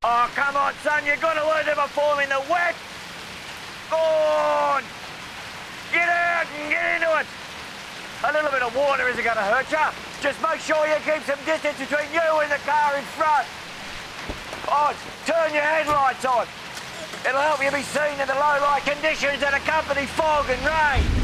Oh, come on, son, you've got to learn to perform in the wet. Go on. Get out and get into it. A little bit of water isn't going to hurt you. Just make sure you keep some distance between you and the car in front. Oh, turn your headlights on. It'll help you be seen in the low light conditions that accompany fog and rain.